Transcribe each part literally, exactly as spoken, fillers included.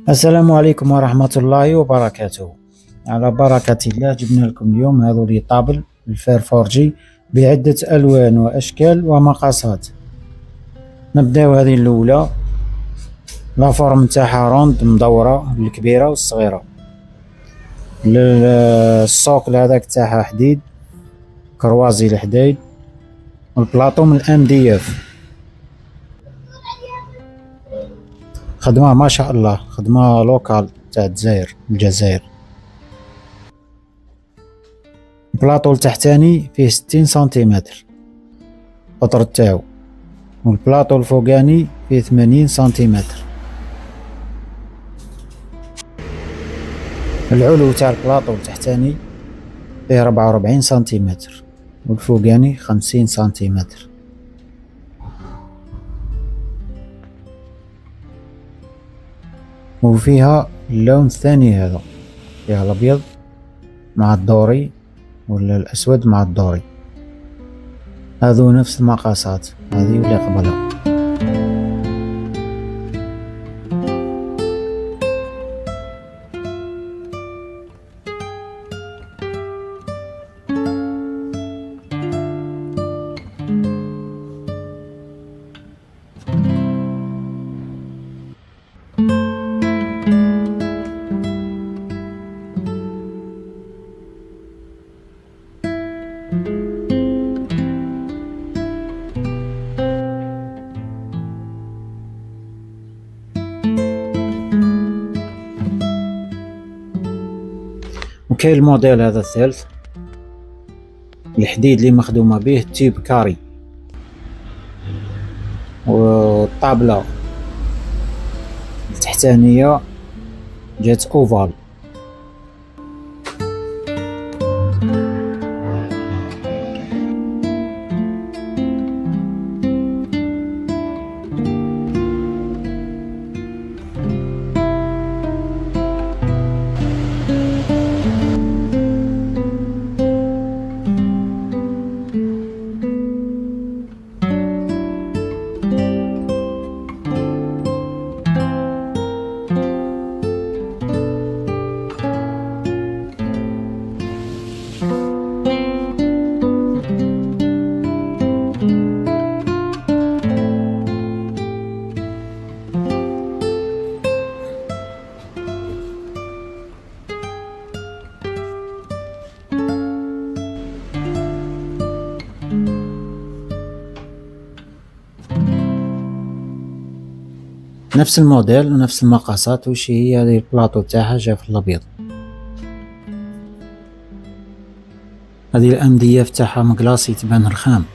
السلام عليكم ورحمة الله وبركاته. على بركة الله جبنا لكم اليوم هذو لي طابل الفير فورجي بعدة ألوان وأشكال ومقاسات. نبداو هذه الأولى، لا فورم تاعها روند مدورة، الكبيرة والصغيرة. السوكل هذاك تاعها حديد كروازي الحديد، والبلاطو من الام دي اف. خدمة ما شاء الله، خدمة لوكال تاع الجزائر الجزائر. البلاطو التحتاني فيه ستين سنتيمتر القطر تاعو، والبلاطو الفوقاني فيه ثمانين سنتيمتر. العلو تاع البلاطو التحتاني فيه ربعة وربعين سنتيمتر، والفوقاني خمسين سنتيمتر. وفيها اللون الثاني هذا، فيها الابيض مع الدوري ولا الاسود مع الدوري. هذو نفس المقاسات، هذه واللي قبلها. وكاين الموديل هذا الثالث، الحديد اللي مخدومة به تيب كاري، والطابلة التحتانية جات اوفال. نفس الموديل ونفس المقاسات. وش هي هذه البلاطو تاعها جا في الابيض. هذه الام دي اف تاعها مقلاصي تبان رخام.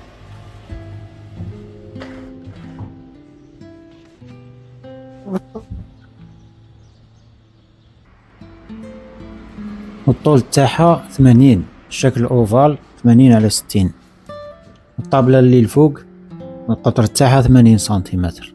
والطول تاعها ثمانين، الشكل اوفال ثمانين على ستين. الطابلة اللي الفوق القطر تاعها ثمانين سنتيمتر.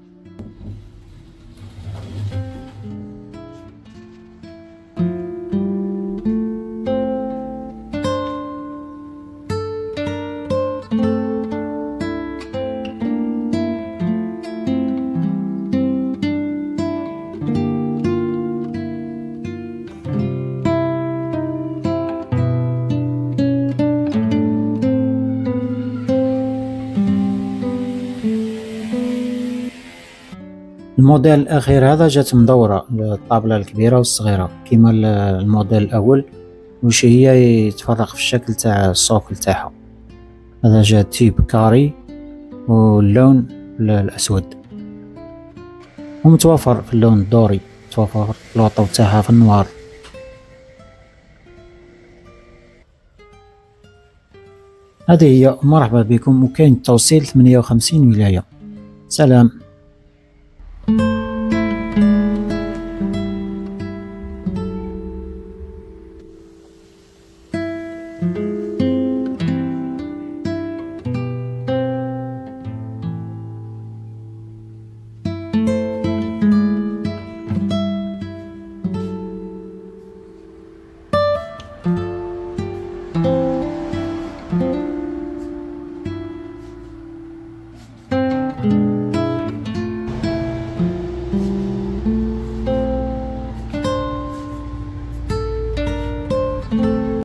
الموديل الاخير هذا جات مدورة، الطابلة الكبيرة والصغيرة كيما الموديل الاول. وش هي يتفرق في الشكل تاع السوكل تاعها. هذا جا تيب كاري واللون الاسود، ومتوفر في اللون الدوري، متوفر البلاطو تاعها في النوار. هذه هي، مرحبا بكم. وكاين توصيل ثمانية وخمسين ولاية. سلام.